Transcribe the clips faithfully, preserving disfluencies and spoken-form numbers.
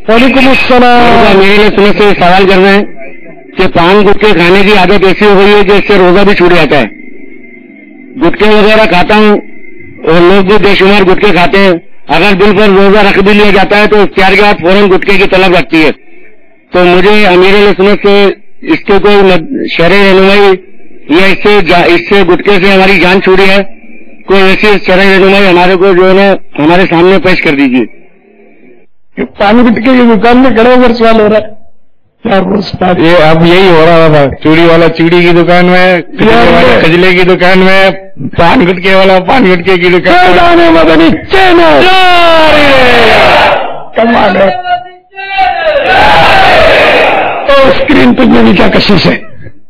وعلیکم السلام. میرے لیے سنت سے سوال کر رہے ہیں کہ پان گٹکے کھانے کی عادت ایسی ہو گئی ہے کہ اس سے روزہ بھی چھوٹ جاتا ہے. گٹکے وغیرہ کھاتا ہوں اور لوگ بھی بے شمار گٹکے کھاتے ہیں. اگر دل پر روزہ رکھ بھی لیا جاتا ہے تو اختیار کے بعد فوراً گٹکے کی طلب رکھتی ہے. تو مجھے امیر علیہ سنت سے اس کے کوئی شرعی رہنمائی یا اس سے اس سے گٹکے سے ہماری جان چھوڑی ہے, کوئی ایسی شرعی رہنمائی ہمارے کو جو ہے نا ہمارے سامنے پیش کر دیجیے. پانی گٹکے کی دکان میں کھڑے ہو کر سوال ہو رہا ہے. یہ اب یہی ہو رہا تھا, چوڑی والا چوڑی کی دکان میں, کجلے کی دکان میں, پان گٹکے والا پان گٹکے کی دکان میں. کمال ہے. تو اسکرین پہ میں بھی کیا کشش ہے,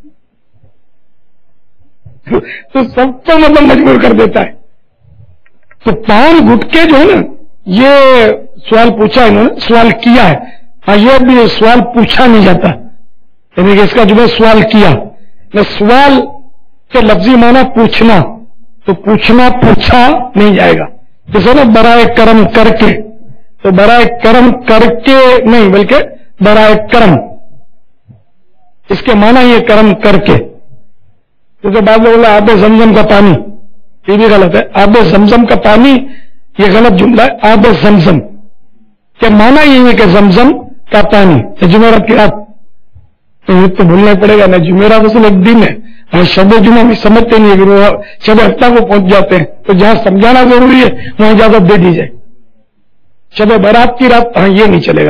تو سب کو مطلب مجبور کر دیتا ہے. تو پان گٹکے جو ہے نا, یہ سوال پوچھا انہوں نے, سوال کیا ہے. ہاں یہ بھی سوال پوچھا نہیں جاتا, یعنی کہ اس کا جو ہے سوال کیا. میں سوال کے لفظی معنی پوچھنا, تو پوچھنا پوچھا نہیں جائے گا. جیسے نا برائے کرم کر کے, تو برائے کرم کر کے نہیں بلکہ برائے کرم, اس کے معنی یہ کرم کر کے. جیسے بعض لوگ بولا آب زمزم کا پانی, یہ بھی غلط ہے. آب زمزم کا پانی یہ غلط جملہ ہے. آب زمزم کیا معنی یہ ہے کہ زمزم کا پانی. جمعرات کی رات تو بھولنا پڑے گا نا, جمعرات اصل ایک دن ہے. ہم شب جمعہ بھی سمجھتے نہیں ہے, وہ شب ہفتہ کو پہنچ جاتے ہیں. تو جہاں سمجھانا ضروری ہے وہاں اجازت دے دی جائے. شب برات کی رات ہاں یہ نہیں چلے گا.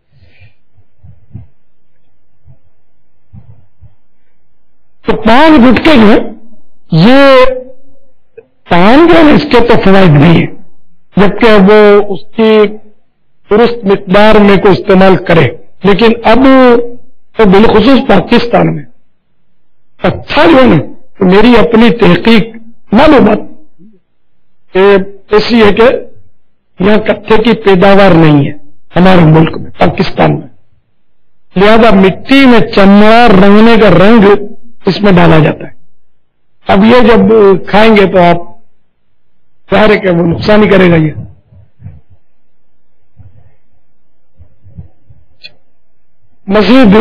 تو پان گٹکے جو ہے, یہ پان جو ہے اس کے تو فوائد نہیں ہے, جبکہ وہ اس کی درست مقدار میں کو استعمال کرے. لیکن اب تو بالخصوص پاکستان میں اچھا جو ہے نا, تو میری اپنی تحقیق معلومات ایسی ہے کہ یہاں کٹھے کی پیداوار نہیں ہے ہمارے ملک میں, پاکستان میں. لہذا مٹی میں چمڑا رنگنے کا رنگ اس میں ڈالا جاتا ہے. اب یہ جب کھائیں گے تو آپ ظاہر ہے کہ وہ نقصان ہی کرے گا. یہ مزید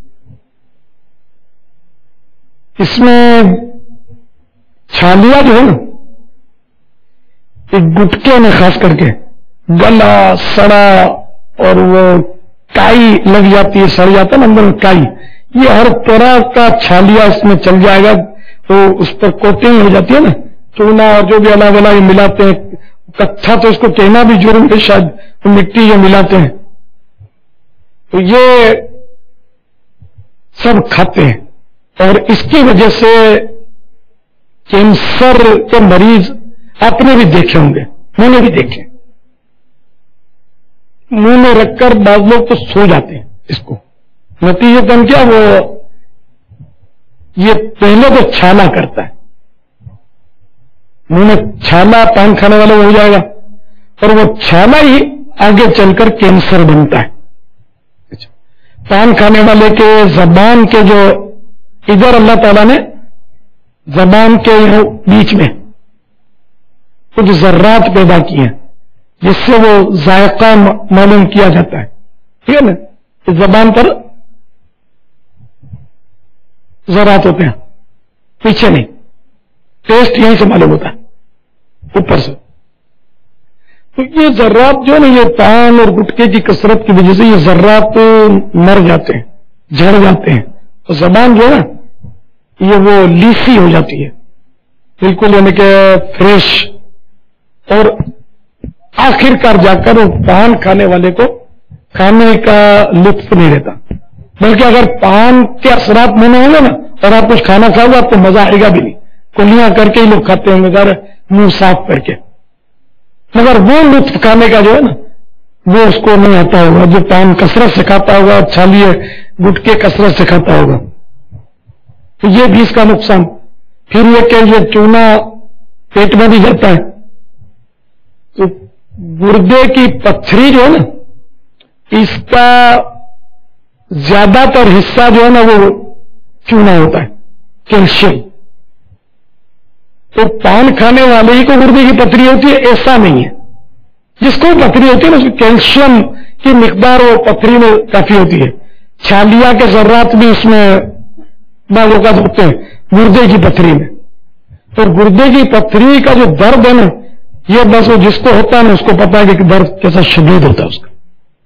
اس میں چھالیاں جو ہے نا, ایک گٹکے میں خاص کر کے گلا سڑا اور وہ کائی لگ جاتی ہے, سڑ جاتا ہے نا اندر کائی, یہ ہر طرح کا چھالیا اس میں چل جائے گا. تو اس پر کوٹنگ ہو جاتی ہے نا, چونا اور جو بھی الگ الگ ملاتے ہیں. کچھا تو اس کو کہنا بھی جرم ہے شاید, تو مٹی یہ ملاتے ہیں. تو یہ سب کھاتے ہیں, اور اس کی وجہ سے کینسر کے مریض آپ نے بھی دیکھے ہوں گے, میں نے بھی دیکھے, منہ میں رکھ کر بعض لوگ تو سو جاتے ہیں اس کو. نتیجتاً کیا وہ یہ پہلے تو چھالا کرتا ہے, منہ میں چھالا پان کھانے والا ہو جائے گا, اور وہ چھالا ہی آگے چل کر کینسر بنتا ہے. پان کھانے والے کے زبان کے جو ادھر اللہ تعالیٰ نے زبان کے بیچ میں کچھ ذرات پیدا کیے ہیں جس سے وہ ذائقہ معلوم کیا جاتا ہے. ٹھیک ہے نا, اس زبان پر ذرات ہوتے ہیں, پیچھے نہیں, ٹیسٹ یہیں سے معلوم ہوتا ہے اوپر سے. تو یہ ذرات جو ہے نا, یہ پان اور گٹکے کی کثرت کی وجہ سے یہ ذرات مر جاتے ہیں, جھڑ جاتے ہیں. تو زبان جو ہے نا یہ وہ لیسی ہو جاتی ہے بالکل, یعنی کہ فریش. اور آخر کار جا کر وہ پان کھانے والے کو کھانے کا لطف نہیں رہتا, بلکہ اگر پان کے اثرات منہ میں ہوں گے نا اور آپ کچھ کھانا کھاؤ گے آپ کو مزہ آئے گا بھی نہیں. کلیاں کر کے ہی لوگ کھاتے ہوں گے منہ صاف کر کے, مگر وہ لطف کھانے کا جو ہے نا وہ اس کو نہیں آتا ہوگا جو پان کثرت سے کھاتا ہوگا, چھالیے گٹکے کثرت سے کھاتا ہوگا. تو یہ بھی اس کا نقصان. پھر یہ کہ یہ چونا پیٹ میں بھی جاتا ہے, تو گردے کی پتھری جو ہے نا اس کا زیادہ تر حصہ جو ہے نا وہ چونا ہوتا ہے, کیلشیم. تو پان کھانے والے ہی کو گردے کی پتھری ہوتی ہے ایسا نہیں ہے. جس کو پتھری ہوتی ہے نا اس کو کیلشیم کی مقدار وہ پتھری میں کافی ہوتی ہے. چھالیا کے ذرات بھی اس میں بعض اوقات ہوتے ہیں گردے کی پتھری میں. اور گردے کی پتھری کا جو درد ہے نا یہ بس وہ جس کو ہوتا ہے نا اس کو پتا ہے کہ درد کیسا شدید ہوتا ہے اس کا.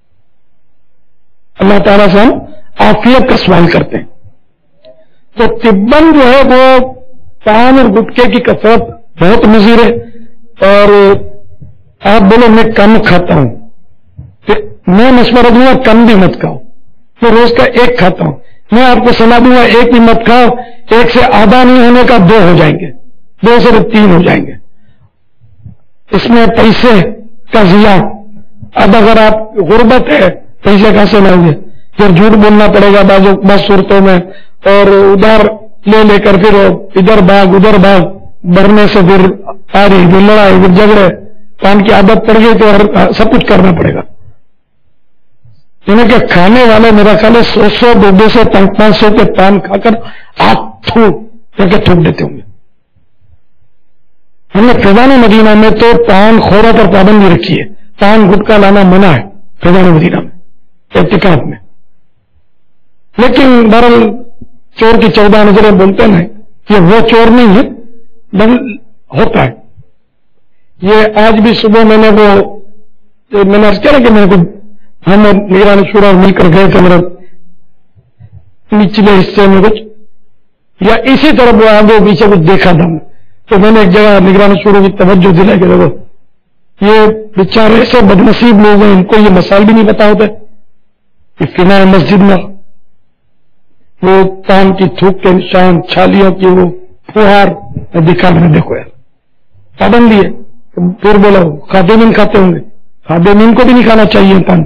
اللہ تعالیٰ سے ہم عافیت کا سوال کرتے ہیں. تو طباً جو ہے وہ پان اور گٹکے کی کثرت بہت مضر ہے. اور آپ بولو میں کم کھاتا ہوں تو میں مشورہ دوں گا کم بھی مت کھاؤ. میں روز کا ایک کھاتا ہوں. میں آپ کو صلاح دوں گا ایک بھی مت کھاؤ. ایک سے آدھا نہیں ہونے کا دو ہو جائیں گے, دو سے تین ہو جائیں گے. اس میں پیسے کا ضیاع. اب اگر آپ غربت ہے پیسے کہاں سے لائیں گے؟ پھر جھوٹ بولنا پڑے گا بعض بعض صورتوں میں, اور ادھر لے لے کر پھر ادھر بھاگ ادھر بھاگ برنے سے پھر آ رہی پھر لڑائی پھر جھگڑے. پان کی عادت پڑ گئی تو سب کچھ کرنا پڑے گا. یعنی کہ کھانے والے میرا خیال ہے سو سو دو دو سو پانچ پانچ سو کے پان کھا کر آپ تھوک کر کے تھوک دیتے ہوں گے. ہم نے فیضان مدینہ میں تو پان خوروں پر پابندی رکھی ہے. پان گٹکا لانا منع ہے فیضان مدینہ میں اعتکاف میں. لیکن بہرحال چور کی چودہ نظریں بولتے ہیں یہ وہ چور نہیں ہے بل ہوتا ہے. یہ آج بھی صبح میں نے وہ میں نے عرض کیا کہ میں کو ہم نگران شورا مل کر گئے تھے میرا نچلے حصے میں کچھ یا اسی طرح وہ آگے پیچھے کچھ دیکھا تھا. تو میں نے ایک جگہ نگران شورا کی توجہ دلائی کہ دیکھو یہ بیچارے ایسے بدنصیب لوگ ہیں ان کو یہ مسائل بھی نہیں پتا ہوتا کہ فنا مسجد میں وہ پان کی تھوک کے نشان چھالیوں کی وہ فوہار دکھا میں نے دیکھو یار پابندی ہے. پھر بولا خادمین کھاتے ہوں گے, خادمین کو بھی نہیں کھانا چاہیے پان.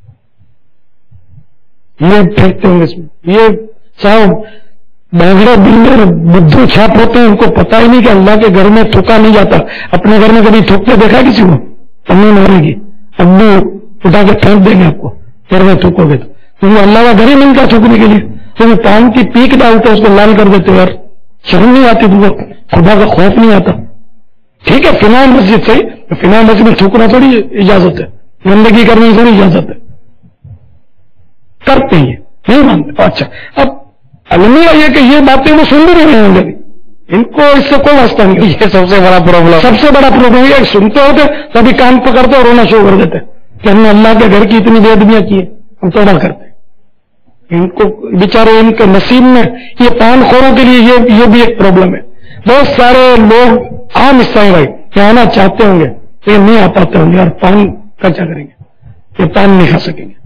یہ پھینکتے ہوں گے اس میں. یہ صاحب بانگڑا دل میں بدھو چھاپ ہوتے ہیں ان کو پتا ہی نہیں کہ اللہ کے گھر میں تھوکا نہیں جاتا. اپنے گھر میں کبھی تھوکتے دیکھا کسی کو؟ امی مارے گی, ابو اٹھا کے پھینک دیں گے آپ کو گھر میں تھوکو گے تو اللہ کا گھر ہی ملتا تھوکنے کے لیے. تو پان کی پیک ڈالتے اس کو لال کر دیتے یار شرم نہیں آتی تمہیں, خدا کا خوف نہیں آتا. ٹھیک ہے فنا مسجد سے فنا مسجد میں تھوکنا تھوڑی اجازت ہے, گندگی کرنے کی تھوڑی اجازت ہے, کرتے ہیں نہیں مانتے. اچھا اب المیہ یہ کہ یہ باتیں وہ سن بھی رہے ہوں گے, ان کو اس سے کوئی واسطہ نہیں. یہ سب سے بڑا پرابلم سب سے بڑا پرابلم یہ سنتے ہوتے تبھی کان پکڑتے اور رونا شروع کر دیتے کہ ہم نے اللہ کے گھر کی اتنی بے ادبیاں کی ہے, ہم توبہ کرتے. ان کو بیچارے ان کے نصیب میں یہ پان خوروں کے لیے یہ یہ بھی ایک پرابلم ہے. بہت سارے لوگ عام حصہ بھائی کہ آنا چاہتے ہوں گے یہ نہیں آ پاتے ہوں گے اور پان کا کیا کریں گے, یہ پان نہیں کھا سکیں گے.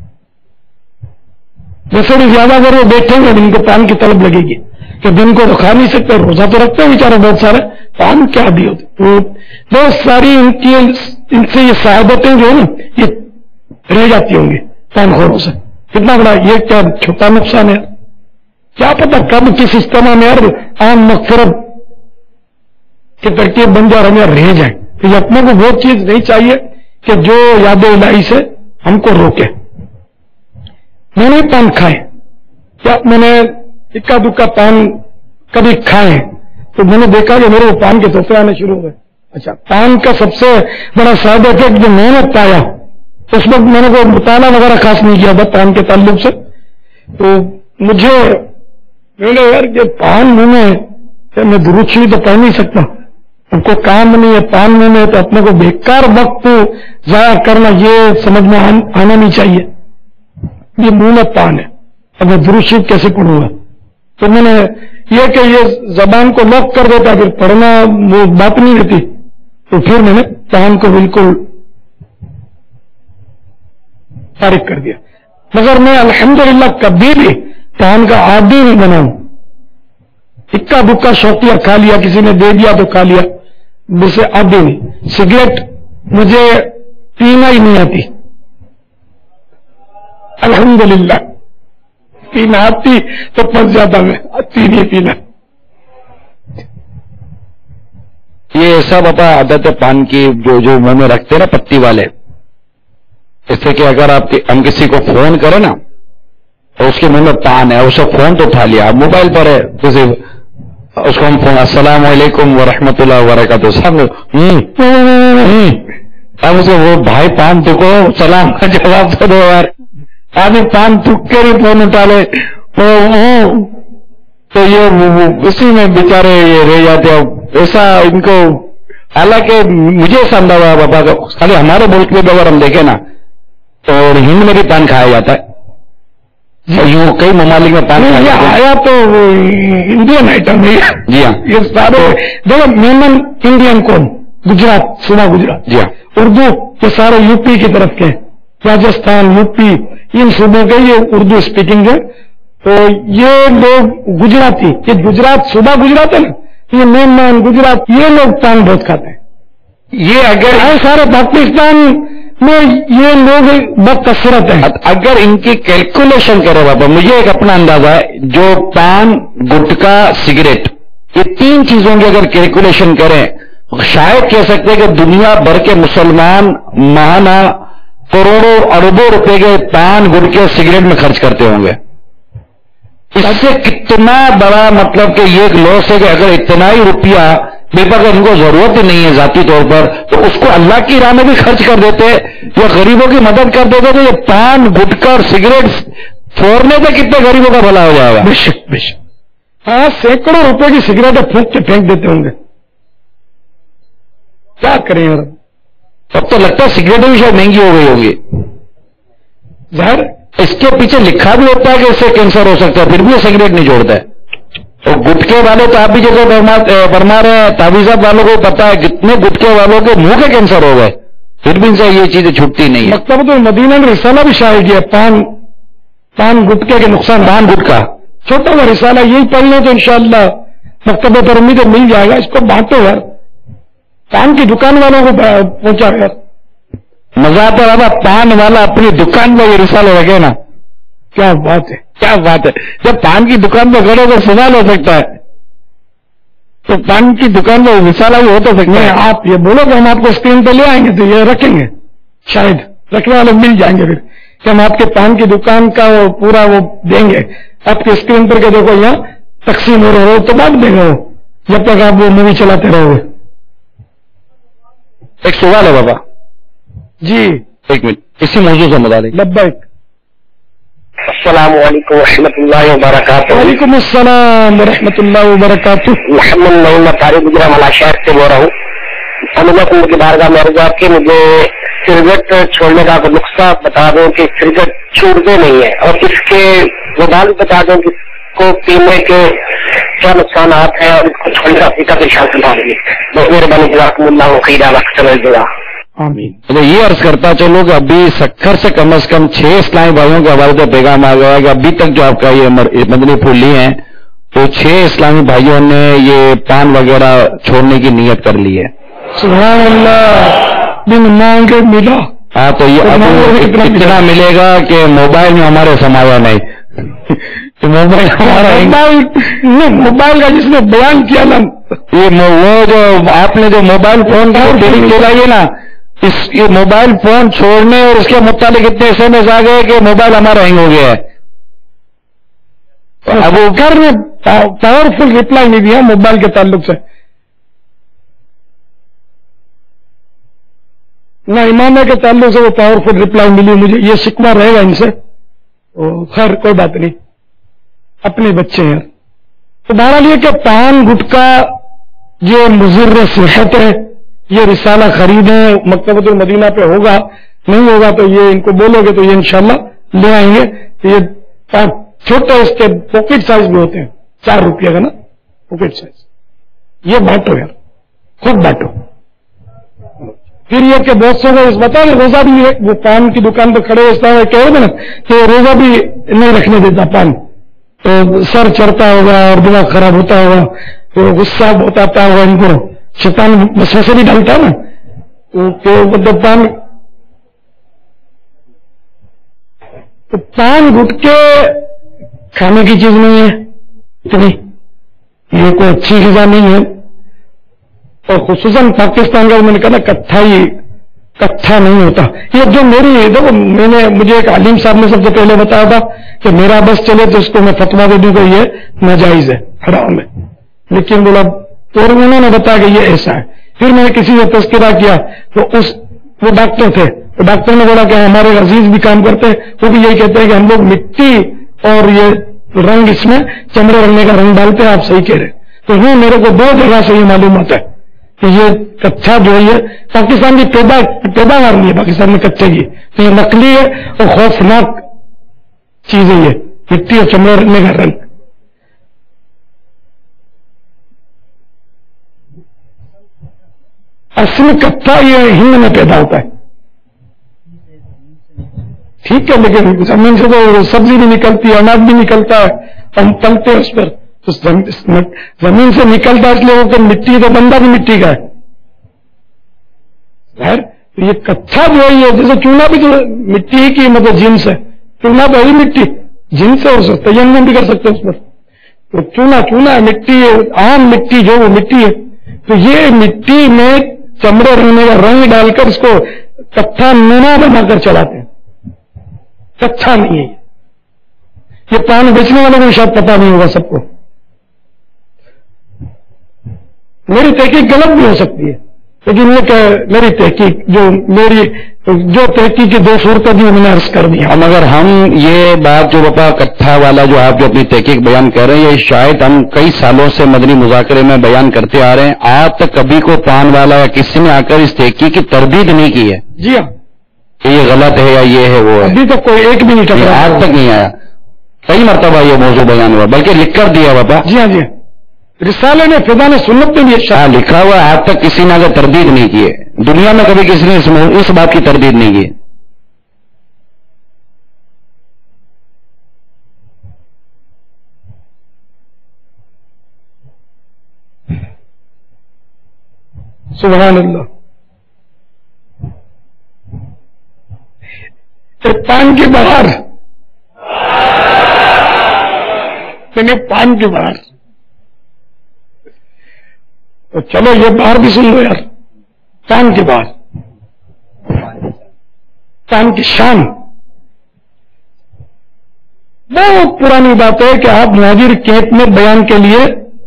جیسے بھی زیادہ اگر وہ بیٹھیں گے ان کو پان کی طلب لگے گی کہ دن کو تو کھا نہیں سکتے, روزہ تو رکھتے ہیں بیچارے بہت سارے, پان کیا بھی ہوتے. بہت ساری ان کی ان سے یہ سعادتیں جو ہے نا یہ رہ جاتی ہوں گی پان خوروں سے. کتنا بڑا یہ کیا چھوٹا نقصان ہے, کیا پتا کب کس اجتماع میں یار عام مغفرت کی ترکیب بن جا رہے رہ جائیں. تو یہ اپنے کو وہ چیز نہیں چاہیے کہ جو یاد الہی سے ہم کو روکے. میں نے پان کھائے, کیا میں نے اکا دکا پان کبھی کھائے تو میں نے دیکھا کہ میرے پان کے تحفے آنے شروع ہوئے. اچھا پان کا سب سے بڑا سائڈ افیکٹ جو میں نے پایا اس وقت میں نے کوئی مطالعہ وغیرہ خاص نہیں کیا تھا پان کے تعلق سے, تو مجھے میں نے یار کہ پان منہ میں میں درود شریف تو پڑھ نہیں سکتا, ان کو کام نہیں ہے پان منہ میں تو اپنے کو بیکار وقت ضائع کرنا یہ سمجھ میں آنا نہیں چاہیے. یہ منہ میں پان ہے, اب میں درود شریف کیسے پڑھوں گا؟ تو میں نے یہ کہ یہ زبان کو لاک کر دیتا پھر پڑھنا وہ بات نہیں رہتی, تو پھر میں نے پان کو بالکل فارغ کر دیا. مگر میں الحمدللہ کبھی بھی پان کا عادی نہیں بنا ہوں. اکا دکا شوقیہ کھا لیا, کسی نے دے دیا تو کھا لیا, مجھ سے عادی نہیں. سگریٹ مجھے پینا ہی نہیں آتی الحمدللہ, پینا آتی تو پھنس جاتا میں, آتی نہیں پینا. یہ سب اپنا عادت ہے پان کی جو جو منہ میں رکھتے ہیں نا پتی والے, اس سے کہ اگر آپ ہم کسی کو فون کریں نا تو اس کے منہ میں پان ہے, اسے فون تو اٹھا لیا, موبائل پر ہے کسی اس کو ہم فون السلام علیکم ورحمۃ اللہ وبرکاتہ, سب اب اسے وہ بھائی پان تھکو سلام کا جواب تو دو یار. آدمی پان تھک کے بھی فون اٹھا لے تو یہ اسی میں بیچارے یہ رہ جاتے ہیں. ایسا ان کو حالانکہ مجھے ایسا اندازہ بابا کا خالی ہمارے ملک میں اگر ہم دیکھیں نا تو ہند میں بھی پان کھایا جاتا ہے. یوں کئی ممالک میں پان کھایا جاتا ہے. آیا تو انڈین آئٹم ہے. جی ہاں یہ سارے دیکھو مینن انڈین کون گجرات صوبہ گجرات. جی ہاں اردو یہ سارے یو پی کی طرف کے راجستھان یو پی ان صوبوں کے یہ اردو اسپیکنگ ہے. تو یہ لوگ گجراتی یہ گجرات صوبہ گجرات ہے نا یہ مین مین گجرات یہ لوگ پان بہت کھاتے ہیں. یہ اگر سارے پاکستان میں یہ لوگ بکثرت ہیں. اگر ان کی کیلکولیشن کرے بابا مجھے ایک اپنا اندازہ ہے جو پان گٹکا سگریٹ یہ تین چیزوں کی اگر کیلکولیشن کریں شاید کہہ سکتے کہ دنیا بھر کے مسلمان ماہانہ کروڑوں اربوں روپے کے پان گٹکے سگریٹ میں خرچ کرتے ہوں گے. اس سے کتنا بڑا مطلب کہ یہ ایک لاس ہے کہ اگر اتنا ہی روپیہ بے اگر ان کو ضرورت ہی نہیں ہے ذاتی طور پر تو اس کو اللہ کی راہ میں بھی خرچ کر دیتے یا غریبوں کی مدد کر دیتے تو یہ پان گٹکا اور سگریٹ پھوڑنے سے کتنے غریبوں کا بھلا ہو جائے گا. بے شک بے شک ہاں سینکڑوں روپے کی سگریٹیں پھونک کے پھینک دیتے ہوں گے. کیا کریں یار اب تو لگتا ہے سگریٹیں بھی شاید مہنگی ہو گئی ہوگی. ظاہر اس کے پیچھے لکھا بھی ہوتا ہے کہ اس سے کینسر ہو سکتا ہے پھر بھی یہ سگریٹ نہیں چھوڑتا ہے. تو گٹکے والے تو آپ بھی جیسے فرما رہے ہیں تعویذات والوں کو پتا ہے کتنے گٹکے والوں کے منہ کے کینسر ہو گئے پھر بھی ان سے یہ چیزیں چھوٹتی نہیں ہے. مکتبۃ المدینہ نے رسالہ بھی شائع کیا پان پان گٹکے کے نقصان. پان گٹکا چھوٹا ہوا رسالہ یہی پڑھ لیں تو انشاءاللہ مکتبۃ المدینہ تو مل جائے گا. اس کو بانٹو یار پان کی دکان والوں کو پہنچا یار. مزہ آتا ہے پان والا اپنی دکان میں یہ رسالہ رکھے نا کیا بات ہے کیا بات ہے. جب پان کی دکان پہ کھڑے تو سوال ہو سکتا ہے تو پان کی دکان پہ رسالہ بھی ہو تو سکتا ہے. آپ یہ بولو کہ ہم آپ کو اسکرین پہ لے آئیں گے تو یہ رکھیں گے شاید رکھنے والے مل جائیں گے پھر کہ ہم آپ کے پان کی دکان کا وہ پورا وہ دیں گے آپ کے اسکرین پر کہ دیکھو یہاں تقسیم ہو رہا ہو تو بات دیں گے وہ جب تک آپ وہ مووی چلاتے رہو گے. ایک سوال ہے بابا. جی ایک منٹ اسی موضوع سے متعلق. لبیک. السلام علیکم ورحمۃ اللہ وبرکاتہ. وعلیکم السلام ورحمۃ اللہ وبرکاتہ. محمد محمد طارق گجرا ملا شہر سے بول رہا ہوں. امن کی بارگاہ میں عرض آپ کے مجھے سگریٹ چھوڑنے کا نقصہ بتا دوں کہ سگریٹ چھوڑتے نہیں ہے اور اس کے وبال بھی بتا دوں کہ اس کو پینے کے کیا نقصانات ہیں اور اس کو چھوڑنے کا طریقہ پیشان سمجھا دیں گے. بہت مہربانی جزاکم اللہ خیر وقت سمجھ دوں گا. آمین. یہ عرض کرتا چلو کہ ابھی سکھر سے کم از کم چھ اسلامی بھائیوں کے حوالے سے پیغام آ گیا کہ ابھی تک جو آپ کا یہ مدنی پھول لی ہیں تو چھ اسلامی بھائیوں نے یہ پان وغیرہ چھوڑنے کی نیت کر لی ہے. سبحان اللہ بن مانگے ملا. ہاں تو یہ اب اتنا ملے گا کہ موبائل میں ہمارے سمایا نہیں موبائل ہمارا موبائل کا جس نے بیان کیا نا یہ وہ جو آپ نے جو موبائل فون کا ڈیلنگ چلائی نا اس یہ موبائل فون چھوڑنے اور اس کے متعلق اتنے ایس ایم ایس آ گئے کہ موبائل ہمارا ہینگ ہو گیا ہے. اب وہ گھر میں پاورفل رپلائی نہیں دیا موبائل کے تعلق سے نہ امامہ کے تعلق سے وہ پاورفل رپلائی ملی مجھے یہ شکوہ رہے گا ان سے. خیر کوئی بات نہیں اپنے بچے ہیں. تو بہرحال یہ کہ پان گٹکا یہ مضر صحت ہے یہ رسالہ خریدیں مکتبۃ المدینہ پہ ہوگا نہیں ہوگا تو یہ ان کو بولو گے تو یہ انشاءاللہ لے آئیں گے. یہ چھوٹے اس کے پاکٹ سائز بھی ہوتے ہیں چار روپیہ کا نا پاکٹ سائز یہ بانٹو یار خود بانٹو. پھر یہ کہ بہت سے اس بتا دیں روزہ بھی وہ پان کی دکان پہ کھڑے ہوتا ہے کہہ رہے نا کہ روزہ بھی نہیں رکھنے دیتا پان تو سر چڑھتا ہوگا اور دماغ خراب ہوتا ہوگا تو غصہ بتاتا ہوگا ان کو شیطان وسوسے بھی ڈالتا ہے نا تو مطلب پان تو پان گٹکے کھانے کی چیز نہیں ہے اتنی یہ کوئی اچھی غذا نہیں ہے اور خصوصاً پاکستان کا میں نے کہا نا کٹھا ہی کٹھا نہیں ہوتا. یہ جو میری دیکھو میں نے مجھے ایک عالم صاحب نے سب سے پہلے بتایا تھا کہ میرا بس چلے تو اس کو میں فتوا دے دوں کہ یہ ناجائز ہے حرام ہے لیکن بولا اور انہوں نے بتایا کہ یہ ایسا ہے. پھر میں نے کسی سے تذکرہ کیا تو اس وہ ڈاکٹر تھے، تو ڈاکٹر نے بولا کہ ہمارے عزیز بھی کام کرتے ہیں، وہ بھی یہی کہتے ہیں کہ ہم لوگ مٹی اور یہ رنگ اس میں چمڑے رنگنے کا رنگ ڈالتے ہیں، آپ صحیح کہہ رہے. تو ہوں میرے کو دو جگہ سے یہ معلومات ہے کہ یہ کچھا جو ہے یہ پاکستان کی پیدا پیداوار نہیں ہے، پاکستان میں کچے کی، تو یہ نقلی ہے اور خوفناک چیز ہے، یہ مٹی اور چمڑے رنگنے کا رنگ. اصل کچا یہ ہند میں پیدا ہوتا ہے، ٹھیک ہے، لیکن زمین سے تو سبزی بھی نکلتی ہے، اناج بھی نکلتا ہے، ہم پلتے ہیں اس پر، تو زمین سے نکلتا ہے، اس لیے وہ کہ مٹی تو بندہ بھی مٹی کا ہے. یہ کچھا جو ہے یہ جیسے چونا بھی تو مٹی ہی کی مطلب جنس ہے، چونا تو ہے مٹی، جنس ہے، اس تیمم بھی کر سکتے اس پر. تو چونا چونا ہے، مٹی ہے، عام مٹی جو وہ مٹی ہے. تو یہ مٹی میں چمڑے رنگنے کا رنگ ڈال کر اس کو کچھا نونا بنا کر چلاتے ہیں، کچھا نہیں ہے. یہ پان بیچنے والوں کو شاید پتا نہیں ہوگا سب کو. میری تحقیق غلط بھی ہو سکتی ہے، لیکن یہ کہ میری تحقیق جو میری جو تحقیق کی دو صورتیں بھی میں نے عرض کر دی. ہم اگر ہم یہ بات جو بپا کٹھا والا جو آپ جو اپنی تحقیق بیان کر رہے ہیں، یہ شاید ہم کئی سالوں سے مدنی مذاکرے میں بیان کرتے آ رہے ہیں، آپ تک کبھی کو پان والا یا کسی نے آ کر اس تحقیق کی تردید نہیں کی ہے؟ جی ہاں، کہ یہ غلط ہے یا یہ ہے وہ ہے؟ ابھی تک کوئی ایک بھی نہیں ٹکرا، آج تک نہیں آیا. کئی مرتبہ یہ موضوع بیان ہوا، بلکہ لکھ کر دیا بپا. جی ہاں جی ہاں، رسالے نے فضان سنت میں بھی ہاں لکھا ہوا، آج تک کسی نے اگر تردید نہیں کی ہے، دنیا میں کبھی کسی نے اس بات کی تردید نہیں کی. سبحان اللہ. پان کے باہر پان کے باہر تو چلو یہ باہر بھی سن لو یار. پان کے باہر پان کی شان بہت پرانی بات ہے کہ آپ مہاجر کیمپ میں بیان کے لیے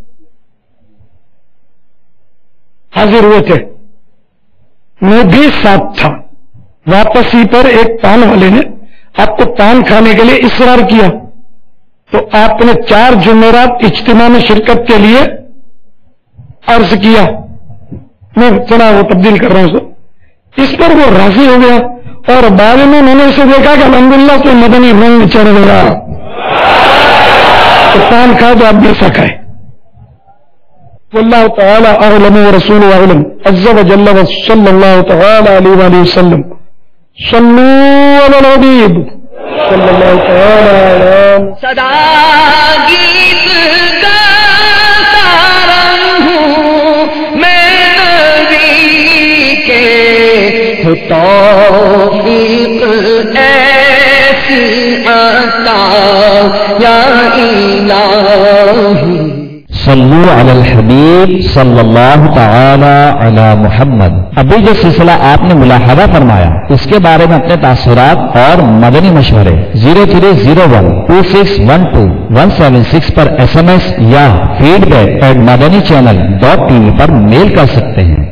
حاضر ہوئے تھے، میں بھی ساتھ تھا. واپسی پر ایک پان والے نے آپ کو پان کھانے کے لیے اصرار کیا، تو آپ نے چار جمعرات اجتماع میں شرکت کے لیے عرض کیا. میں سنا وہ تبدیل کر رہا ہوں. اس پر وہ راضی ہو گیا اور بعد میں میں نے اسے دیکھا کہ الحمدللہ تو مدنی رنگ چڑھ گیا. تو پان کھا تو آپ بھی ایسا کھائے. واللہ تعالی اعلم ورسول اعلم عز وجل وصلی اللہ تعالی علیہ وآلہ وسلم. صلوا علی الحبیب صلی اللہ تعالی علیہ. صدا گیت گاتا رہوں میں نبی کے، توفیق ایسی عطا یا الہی. صلو علی الحبیب صلی اللہ تعالی علی محمد. ابھی جو سلسلہ آپ نے ملاحظہ فرمایا، اس کے بارے میں اپنے تاثرات اور مدنی مشورے zero three zero one two six one two one seven six پر ایس ایم ایس یا feedback at Madani channel dot T V پر میل کر سکتے ہیں.